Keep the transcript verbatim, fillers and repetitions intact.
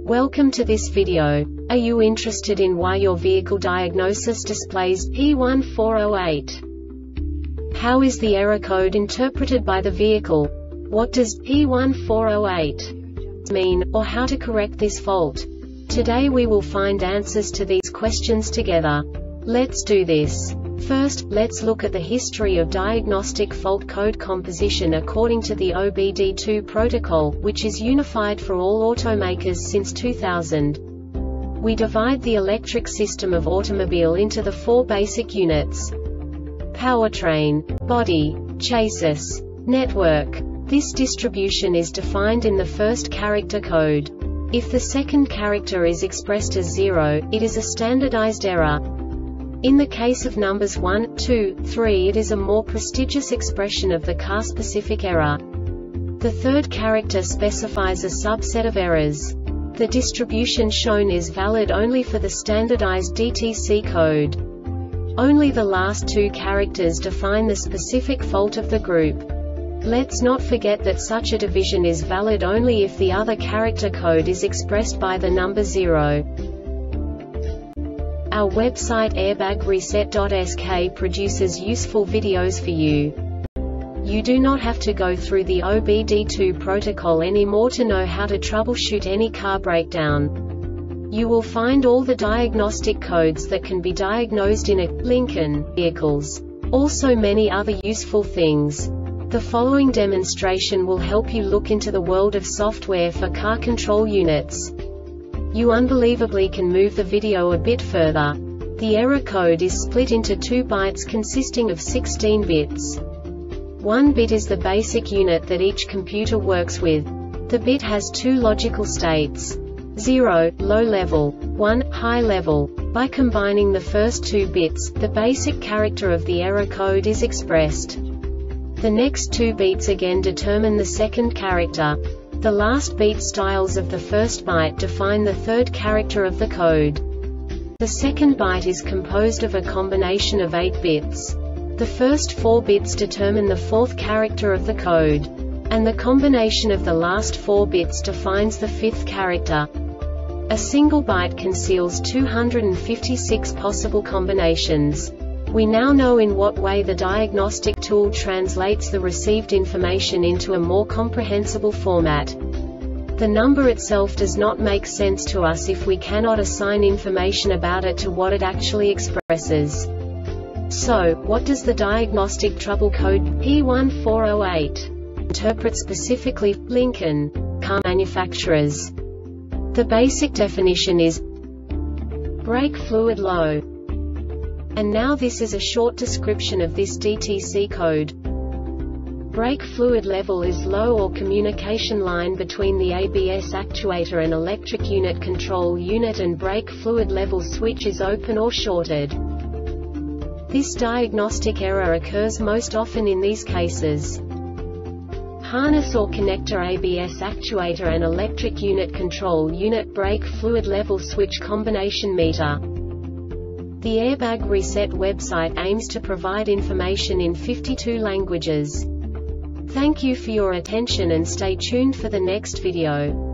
Welcome to this video. Are you interested in why your vehicle diagnosis displays P one four zero eight? How is the error code interpreted by the vehicle? What does P one four zero eight mean, or how to correct this fault? Today we will find answers to these questions together. Let's do this. First, let's look at the history of diagnostic fault code composition according to the O B D two protocol, which is unified for all automakers since two thousand. We divide the electric system of automobile into the four basic units: powertrain, body, chassis, network. This distribution is defined in the first character code. If the second character is expressed as zero, it is a standardized error. In the case of numbers one, two, three, it is a more prestigious expression of the car-specific error. The third character specifies a subset of errors. The distribution shown is valid only for the standardized D T C code. Only the last two characters define the specific fault of the group. Let's not forget that such a division is valid only if the other character code is expressed by the number zero. Our website airbag reset dot S K produces useful videos for you. You do not have to go through the O B D two protocol anymore to know how to troubleshoot any car breakdown. You will find all the diagnostic codes that can be diagnosed in a Lincoln vehicles. Also many other useful things. The following demonstration will help you look into the world of software for car control units. You unbelievably can move the video a bit further. The error code is split into two bytes consisting of sixteen bits. One bit is the basic unit that each computer works with. The bit has two logical states: zero, low level, one, high level. By combining the first two bits, the basic character of the error code is expressed. The next two beats again determine the second character. The last beat styles of the first byte define the third character of the code. The second byte is composed of a combination of eight bits. The first four bits determine the fourth character of the code. And the combination of the last four bits defines the fifth character. A single byte conceals two hundred fifty-six possible combinations. We now know in what way the diagnostic tool translates the received information into a more comprehensible format. The number itself does not make sense to us if we cannot assign information about it to what it actually expresses. So, what does the diagnostic trouble code P one four zero eight interpret specifically for Lincoln car manufacturers? The basic definition is brake fluid low. And now this is a short description of this D T C code. Brake fluid level is low, or communication line between the A B S actuator and electric unit control unit and brake fluid level switch is open or shorted. This diagnostic error occurs most often in these cases: harness or connector A B S actuator and electric unit control unit brake fluid level switch combination meter. The Airbag Reset website aims to provide information in fifty-two languages. Thank you for your attention and stay tuned for the next video.